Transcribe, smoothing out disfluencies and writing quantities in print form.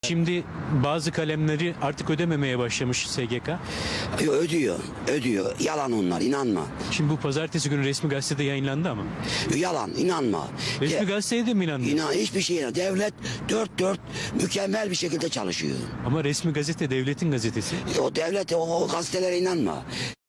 Şimdi bazı kalemleri artık ödememeye başlamış SGK. Ödüyor. Yalan onlar, inanma. Şimdi bu pazartesi günü resmi gazetede yayınlandı ama. Yalan, inanma. Resmi gazeteye de mi inandın? Hiçbir şeye. Devlet dört mükemmel bir şekilde çalışıyor. Ama resmi gazete devletin gazetesi. O devlet, o gazetelere inanma.